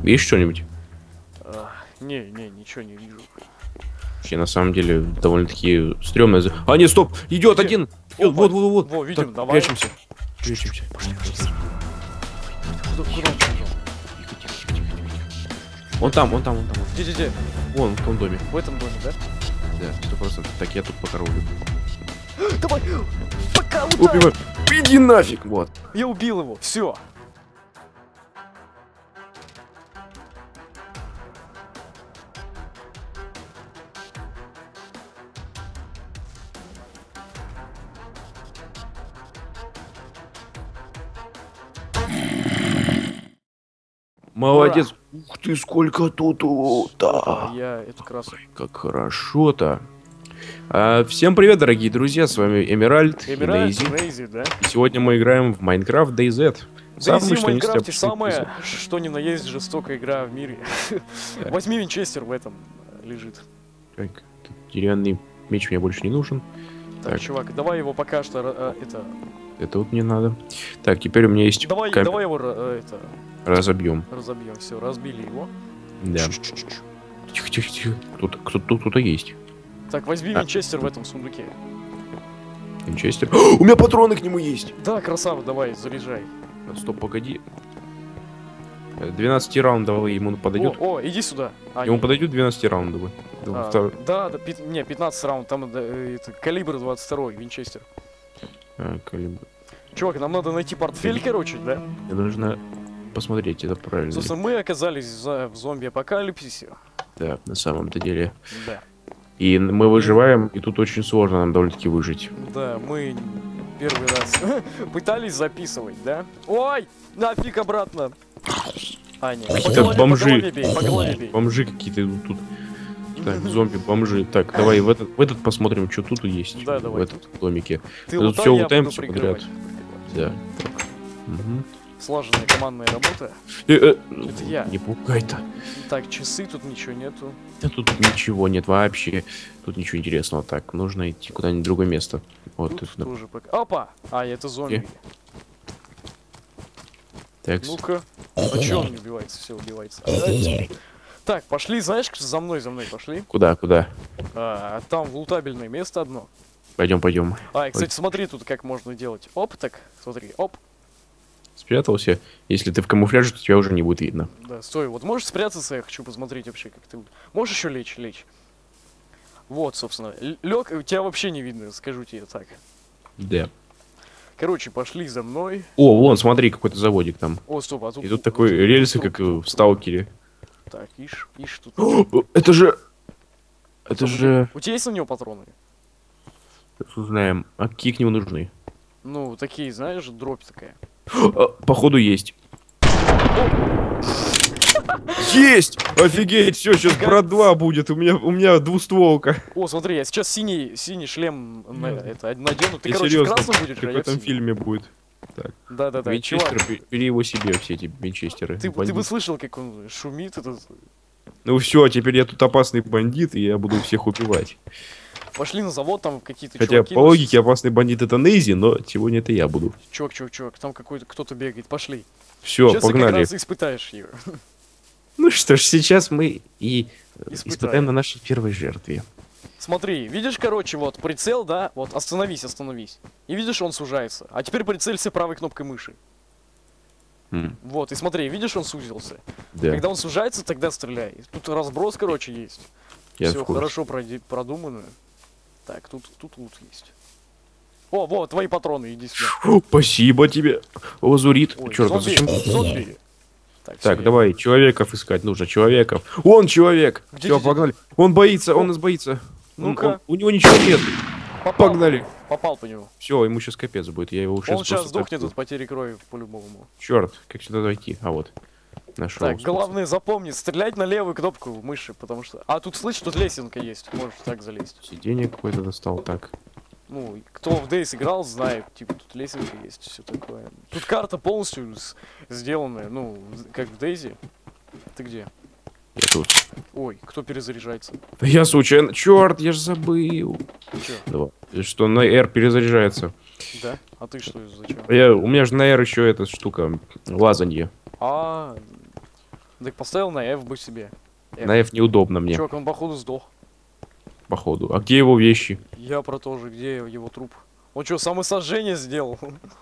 Видишь что-нибудь? Ничего не вижу. Вообще, на самом деле, довольно-таки стрёмно. А, нет, стоп! Идет Где? один! Идёт, вот, вот, вот. Во, видим, Так, давай. прячемся. Прячемся. Пошли. Куда он пошел? Он там. Где? Вон, в том доме. В этом доме, да? Да, 100%. Так, я тут покоровлю. Давай! Пока ударь! Убивай! Иди нафиг! Вот. Я убил его, все. Молодец. Ух ты, сколько тут. Да. Я это как раз... Как хорошо-то. Всем привет, дорогие друзья, с вами Эмеральд и Нейзи. Нейзи, да? И сегодня мы играем в Майнкрафт DayZ. DayZ в Майнкрафте самая, что ни на есть, жестокая игра в мире. Возьми винчестер, в этом лежит. Так, деревянный меч мне больше не нужен. Так, чувак, давай его пока что Это вот не надо. Так, теперь у меня есть... Давай его разобьем. Разобьем, все, разбили его. Да. Тихо. Кто-то есть. Так, возьми винчестер в этом сундуке. Винчестер. У меня патроны к нему есть. Да, красава, давай, заряжай. Стоп, погоди. 12 раундовый ему подойдет. О, иди сюда. Ему подойдет 12 раундовый. Да, 15 раунд, там это калибр 22 винчестер. Калибр. Чувак, нам надо найти портфель, короче, да? Мне нужно посмотреть, это правильно. Собственно, мы оказались в зомби-апокалипсисе. Да, на самом-то деле. Да. И мы выживаем, и тут очень сложно нам довольно-таки выжить. Да, мы первый раз пытались записывать, да? Ой, нафиг обратно. А, нет, какие-то бомжи. По голове бей. Бомжи какие-то тут. Так, зомби-бомжи. Так, давай в этот посмотрим, что тут есть. Да, давай. В этом домике. Ты тут лутай, все я лутаем буду все прикрывать. подряд. Да. Угу. Слаженная командная работа. Это я. Не пугай-то. Так, часы, тут ничего нету. Да тут ничего нет вообще. Тут ничего интересного. Так, нужно идти куда-нибудь в другое место. Вот тут тут. тоже пока. Опа! А, это зомби. Так. Ну-ка. А чё он не убивается? Все убивается. Так, пошли, знаешь, за мной пошли. Куда? Там лутабельное место одно. Пойдем. И, кстати, смотри тут, как можно делать. Оп, так, смотри, оп. Спрятался. Если ты в камуфляже, то тебя уже не будет видно. Да, стой, вот можешь спрятаться, я хочу посмотреть вообще, как ты... Можешь еще лечь? Вот, собственно, лег, тебя вообще не видно, скажу тебе так. Да. Короче, пошли за мной. О, вон, смотри, какой-то заводик там. О, стоп, а тут... И тут такой рельсы, как в Сталкере. Так, ишь тут... Это же... У тебя есть на него патроны? Узнаем. А какие к нему нужны? Ну, такие, знаешь, дробь такая. Походу есть. Есть! Офигеть, все, сейчас брат 2 будет. У меня двустволка. О, смотри, я сейчас синий шлем надену. Ты, И короче, серьезно, красным будешь, как в этом фильме будет. Так. Да. Винчестер, бери его себе, все эти винчестеры. Ты бы слышал, как он шумит этот... Ну все, теперь я тут опасный бандит, и я буду всех убивать. Пошли на завод, там какие-то Хотя, чуваки... по логике, опасный бандит это Нейзи, но сегодня это я буду. Чувак, там кто-то бегает, пошли. Все, сейчас погнали. Сейчас ты как раз испытаешь ее. Ну что ж, сейчас мы и испытаем на нашей первой жертве. Смотри, видишь, короче, вот прицел, да? Вот, остановись. И видишь, он сужается. А теперь прицелься правой кнопкой мыши. Вот, и смотри, видишь, он сузился. Да. Когда он сужается, тогда стреляй. Тут разброс, короче, есть. Все хорошо продумано. Так, тут лут есть. О, вот, твои патроны, иди сюда. Спасибо тебе, лазурит. Черт, зомби. Так, давай, человеков искать нужно, человеков. Он человек. Все, погнали. Он боится, он нас боится. Ну-ка. У него ничего нет. Погнали. Попал по нему. Все, ему сейчас капец будет. Я его Он сейчас сдохнет от потери крови по-любому. Черт, как сюда зайти? А вот. Нашел. Так, главное запомни, стрелять на левую кнопку мыши, потому что... А тут, слышь, тут лесенка есть, можешь так залезть. Сиденье какое-то достал, так. Ну, кто в Days играл, знает, типа, тут лесенка есть, все такое. Тут карта полностью сделанная, ну, как в Дейзи. Ты где? Я тут. Ой, кто перезаряжается? Да я случайно... Черт, я же забыл. Че? Давай. Что на R перезаряжается. Да? А ты что, зачем? У меня же на R еще эта штука, лазанье. Так поставил на F бы себе. На F неудобно мне, Чувак, он походу сдох. походу. А где его вещи? Я про то же, где его труп? Он что, самосожжение сделал?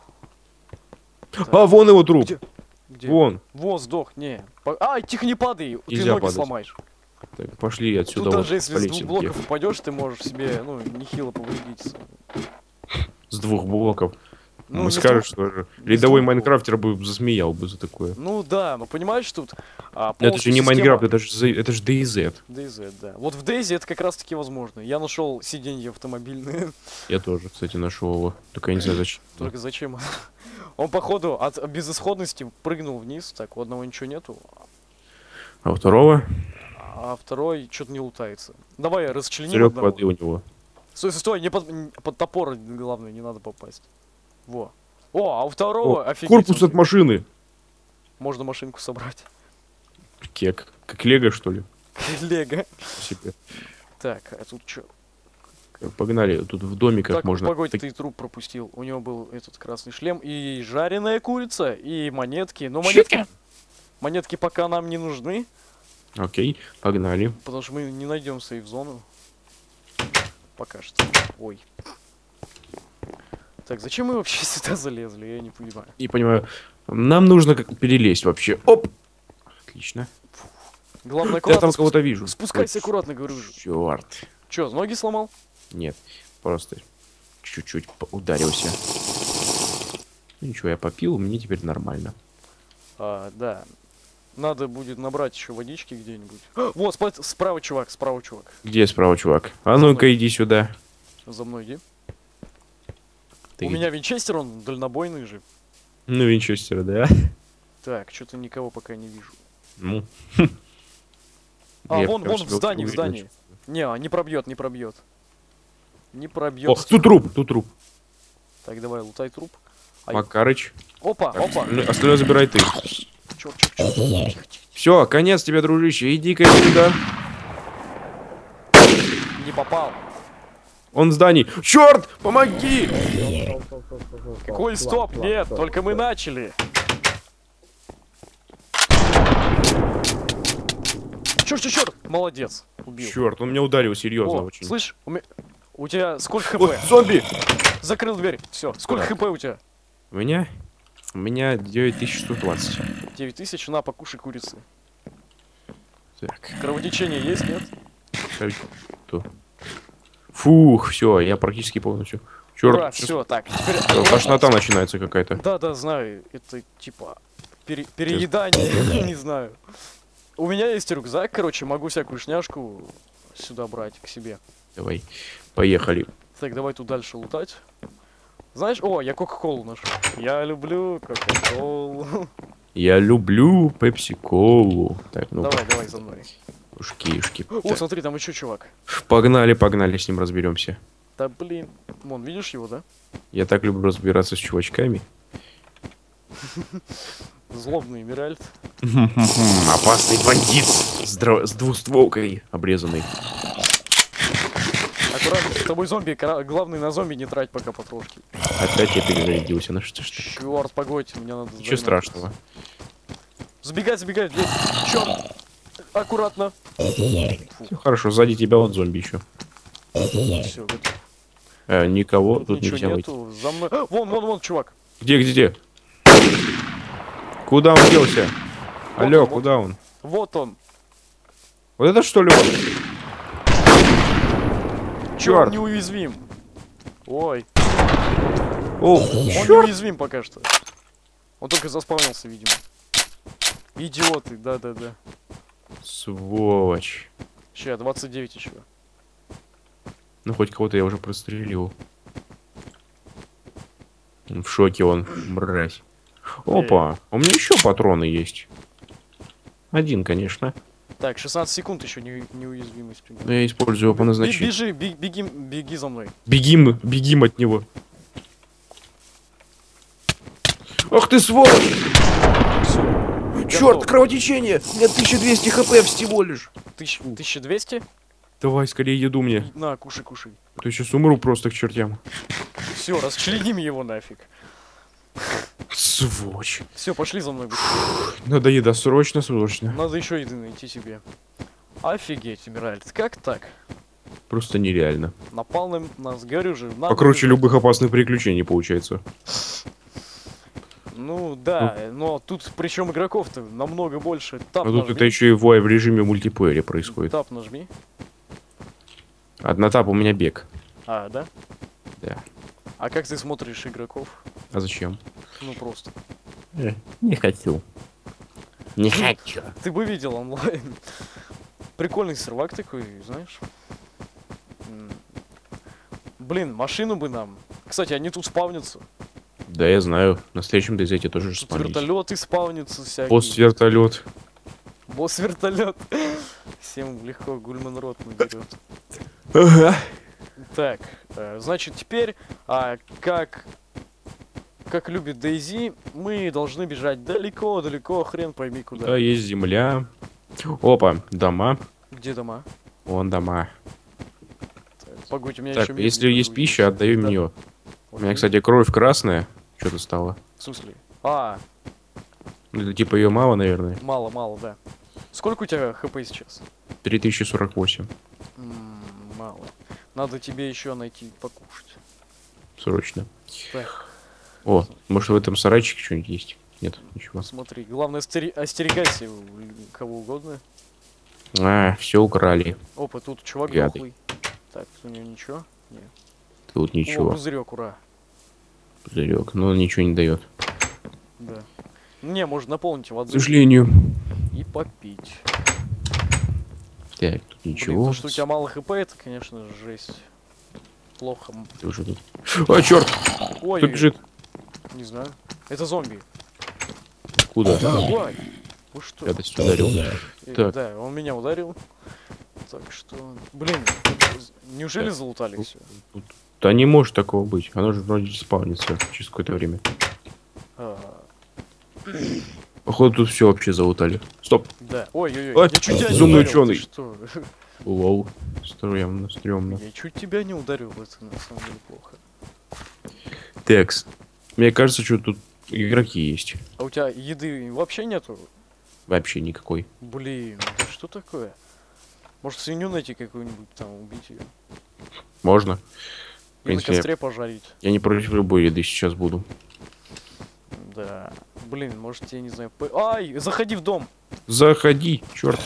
А, вон его труп. Где? Вон. Вон, сдох, не. А, тихо, не падай, ты Нельзя ноги падать. сломаешь. Так, пошли отсюда. Тут вот, даже если с полетим. двух блоков упадешь, ты можешь себе, ну, нехило повредиться. С 2 блоков. Ну, Мы не скажем, с что не рядовой с двух майнкрафтер бы засмеял бы за такое. Ну да, но понимаешь, тут... Это же полностью не система Майнкрафт, это же DayZ. DayZ, да. Вот в DayZ это как раз таки возможно. Я нашел сиденье автомобильное. Я тоже, кстати, нашел его. Только я не знаю зачем. Только зачем? Он, походу, от безысходности прыгнул вниз. Так, у одного ничего нету. А у второго А второй что-то не лутается. Давай, расчленим царек одного. воды у него. Стой, стой, стой, не под топор, главное, не надо попасть. Во. О, а у второго, О, офигеть. корпус он- от машины. Можно машинку собрать. Кек. Как Лего, что ли? Лего. Себе. Так, а тут что? Погнали, тут в домиках Так, можно. погодь, Так- ты труп пропустил. У него был этот красный шлем и жареная курица, и монетки. Но монетки... Монетки пока нам не нужны, Окей, погнали. потому что мы не найдем сейф-зону. Пока что. Ой. Так, зачем мы вообще сюда залезли? Я не понимаю. Не понимаю. Нам нужно как перелезть вообще. Оп! Отлично. Главное, Я аккуратно там кого-то вижу. спускайся аккуратно, говорю же. Черт. Чё, ноги сломал? Нет, просто чуть-чуть ударился. Ну, ничего, я попил, мне теперь нормально. Да. Надо будет набрать еще водички где-нибудь. Вот, справа чувак, справа чувак. Где справа, чувак? А За ну-ка мной. иди сюда. За мной иди. Ты У где? меня винчестер, он дальнобойный же. Ну, Винчестер, да? Так, что-то никого пока не вижу. Ну. А, Я вон, прям вон, в себя здании, в уверенно здании. чувствую. Не пробьет, не пробьет. Не О, пробьет. тут труп, тут труп. Так, давай, лутай труп. Ай. Макарыч. Опа, Так, опа. остальное забирай ты. Чё. Тихо, тихо. Все, конец тебе, дружище. Иди-ка сюда. Не попал. Он в здании. Черт, помоги! Какой стоп? Нет, только мы начали. Черт. Молодец. Убил. Черт, он меня ударил серьезно О, очень. слышь, у тебя сколько О, хп? зомби! Закрыл дверь. Все. Сколько Так. хп у тебя? У меня? У меня 9120. 9000, на, покушай курицы. Так. Кровотечение есть, нет? Что? Фух, все, я практически полностью. Ура, Черт, все, так. Теперь... тошнота начинается какая-то. Да, знаю. Это типа переедание, не знаю. У меня есть рюкзак, короче, могу всякую шняшку сюда брать к себе. Давай, поехали. Так, давай тут дальше лутать. Знаешь, о, я кока-колу нашел. Я люблю кока-колу. Я люблю пепси-колу. Так, ну Давай за мной. ушки. О, смотри, там еще чувак. Погнали, с ним разберемся. Да блин. Вон, видишь его, да? Я так люблю разбираться с чувачками. Злобный Эмеральд. Опасный бандит с двустволкой обрезанный. Аккуратно, с тобой зомби. Главное, на зомби не трать пока потрошки. Опять я перезарядился. Ну что ж ты? Черт, погодь, мне надо... Ничего загнать. страшного. Забегай, здесь. Черт. Аккуратно. Все хорошо, сзади тебя вот зомби еще. Все, готов. Никого Тут тут ничего нельзя выйти. нету. За мной. Вон, чувак. Где? Куда он делся? Алло, вот. куда он? Вот он. Вот это что ли он? Чё, он Черт! неуязвим. Ой. О, Он черт! неуязвим пока что. Он только заспавнился, видимо. Идиоты, да. Сволочь. Ща, 29 еще. Ну хоть кого-то я уже прострелил. В шоке он, мразь. Опа, у меня еще патроны есть. Один, конечно. Так, 16 секунд еще неуязвимость. Но я использую его по назначению. Беги за мной. Бегим от него. Ах ты сволочь! Все. Черт, кровотечение! У меня 1200 хп всего лишь. 1200? Давай, скорее еду мне. На, кушай. А то я сейчас умру просто к чертям. Все, расчленим его нафиг. Сволочь. Все, пошли за мной быстрее. Надо еда, срочно, срочно. Надо еще еды найти себе. Офигеть, Эмиральд, как так? Просто нереально. Напал на нас, говорю же. надо Покруче бежать. любых опасных приключений получается. Ну да, но тут причем игроков-то намного больше. Тап А тут нажми. это еще и в режиме мультиплеере происходит. Тап нажми. Одна тап у меня бег. А, да? Да. А как ты смотришь игроков? А зачем? Ну просто. Не хочу. Не хочу. Ты бы видел онлайн. Прикольный сервак такой, знаешь. Блин, машину бы нам. Кстати, они тут спавнятся. Да, я знаю. На следующем DayZ тоже Тут спавнить. вертолеты спавнятся всякие. Пост-вертолет. Босс-вертолет. Всем легко Гульман рот наберет. Ага. Так, значит, теперь, как любит Дейзи, мы должны бежать далеко-далеко, хрен пойми куда. Да, есть земля. Опа, дома. Где дома? Вон дома. Так, погодь, у меня Так, еще если есть пища, отдаю мне. мне. У меня, кстати, кровь красная. Что-то стало. В смысле? Ну, это типа ее мало, наверное. Мало, да. Сколько у тебя хп сейчас? 3048. Мало. Надо тебе еще найти покушать. Срочно. Так, О, может в этом сарайчике что-нибудь есть? Нет, ничего. смотри, главное остерегайся кого угодно. Все украли. Опа, тут чувак Гады. дохлый. Так, у него ничего? Нет. Тут О, ничего. пузырек, ура. Пузырек, но он ничего не дает. Да. Не, можно наполнить К воду сожалению. и попить. Так, тут Блин, ничего. то, что у тебя мало хп, это, конечно, жесть. Плохо. Ты уже тут. А, черт! Ой, Кто бежит? не знаю. Это зомби. Куда? Ой, вы что? Гадость ударил. Так. Да, он меня ударил. Так что... Блин, неужели залутали все? Да не может такого быть. Оно же вроде спавнится через какое-то время. Походу тут все вообще залутали. Стоп. Да. Ой-ой-ой, Ой, я чуть тебя не безумный ударил, ты ученый. что? Лоу. Стремно, стремно. Я чуть тебя не ударил, это на самом деле плохо. Текс. Мне кажется, что тут игроки есть. А у тебя еды вообще нету? Вообще никакой. Блин, да что такое? Может свинью найти какую-нибудь там, убить ее? Можно. В И на принципе, костре пожарить. я не против любой еды сейчас буду. Да. Блин, может я не знаю. Ай, заходи в дом. Заходи, черт.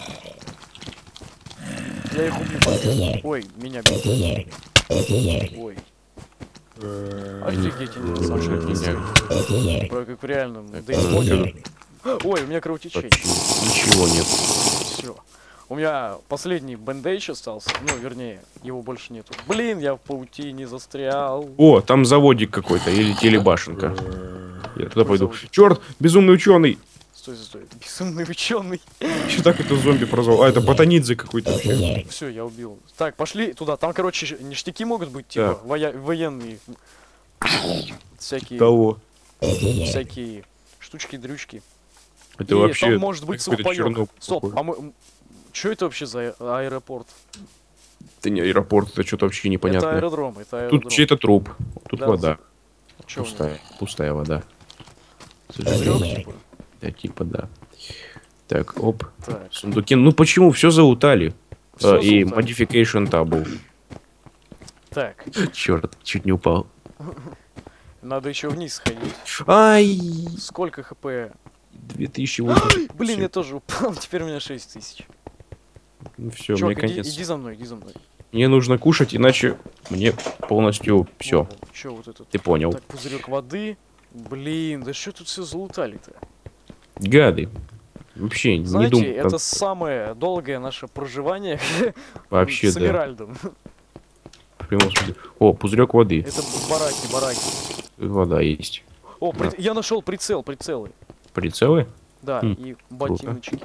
Я их убью. Ой, меня бьют. Ой. Офигеть, они на самом деле. Прям как в реальном. Да и Ой, у меня кровотечение. Ничего нет. Все. У меня последний бендейдж остался. Ну, вернее, его больше нету. Блин, я в паутине застрял. О, там заводик какой-то или телебашенка. Я туда пойду. заводик? Черт, безумный ученый. Стой. Безумный ученый. Что так это зомби прозвал? А, это Ботанидзе какой-то вообще. Все, я убил. Так, пошли туда. Там, короче, ништяки могут быть, типа, военные. Всякие. Того. Всякие штучки-дрючки. Это И вообще там может быть какой-то сухпайок. Чернобыль Стоп, похоже. а мы... Что это вообще за аэропорт? Это не аэропорт, это что-то вообще Это непонятное. аэродром, это аэродром. Тут чей-то труп. Тут Да, вода. Чё у него? Пустая. Пустая вода. К Пузырёк, сожалению. типа? Да, типа, да. Так, оп. Так, Сундуки. Ну почему? Все залутали. всё И залутали. modification табу. Так, Черт, чуть не упал. надо еще вниз сходить. Ай! Сколько хп? 2008. Блин, я тоже упал, теперь у меня 6000. Ну все, мне Чувак, конец. иди за мной, иди за мной. Мне нужно кушать, иначе мне полностью все. Че вот этот? Ты понял. Так, пузырек воды. Блин, да что тут все залутали-то? Гады. Вообще не Знаете, думал. это самое долгое наше проживание Вообще, с да. Эмиральдом. В прямом смысле. О, пузырек воды. Это бараки. Вода есть. О, Да. я нашел прицелы. Прицелы? Да, Хм, и ботиночки.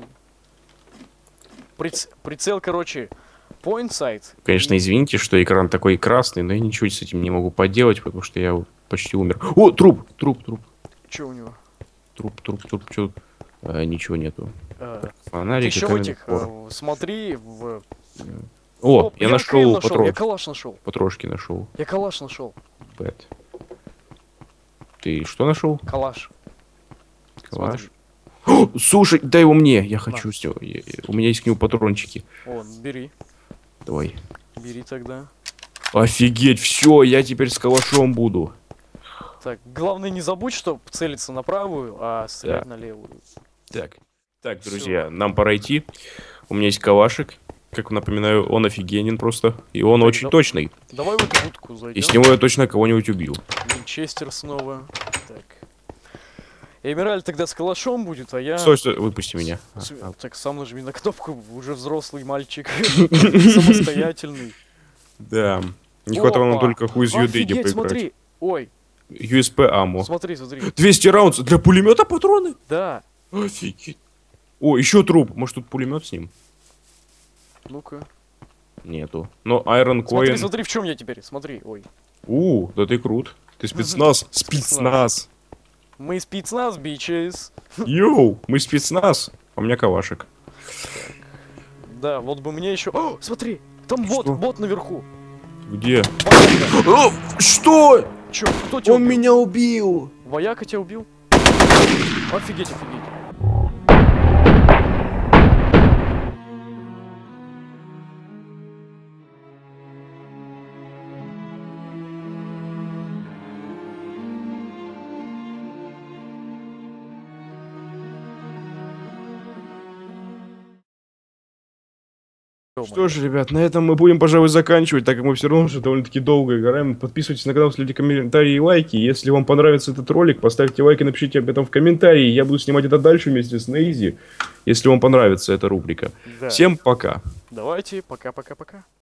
Прицел, короче, point sight. Конечно, извините, что экран такой красный, но я ничего с этим не могу поделать, потому что я почти умер. О, труп! Что у него? Труп. Чё? Ничего нету. Так, Ты фонарик и еще в каменный этих, топор. смотри, в... О, Оп, я КМ нашел я калаш нашел. патрошки нашел. Я калаш нашел. Бэт. Ты что нашел? Калаш. Калаш. Смотри. О, слушай, дай его мне. Я хочу сделать. У меня есть к нему патрончики. О, бери. Давай. Бери тогда. Офигеть, все, я теперь с калашом буду. Так, главное не забудь, что целиться на правую, а стрелять на левую. Так, друзья, нам пора идти. У меня есть калашик. Как напоминаю, он офигенен просто. И он Так, очень точный. Давай в эту будку зайдем. И с него я точно кого-нибудь убил. Винчестер снова. Так. Эмераль тогда с калашом будет, а я... Стой, выпусти меня. Так, сам нажми на кнопку, уже взрослый мальчик. Самостоятельный. Да. Не хватало нам Опа! только хуй из UDD Офигеть, поиграть. смотри. Ой, USP аммо. смотри. 200 раундов для пулемета патроны? Да. Офигеть. О, еще труп. Может тут пулемет с ним? Ну-ка. Нету. Но Iron Coin. Смотри, в чем я теперь. Смотри, ой. Да ты крут. Ты спецназ. Спецназ. Мы спецназ, бичес. Йоу, мы спецназ. А у меня калашик. Да, вот бы мне еще... О, смотри, там Что? бот наверху. Где? Вояка. Что? Чё, кто тебя убил? меня убил. Вояка тебя убил? Офигеть. Что ж, ребят, на этом мы будем, пожалуй, заканчивать, так как мы все равно уже довольно-таки долго играем. Подписывайтесь на канал, ставьте комментарии и лайки. Если вам понравится этот ролик, поставьте лайк и напишите об этом в комментарии. Я буду снимать это дальше вместе с Нейзи, если вам понравится эта рубрика. Да. Всем пока. Давайте, пока-пока-пока.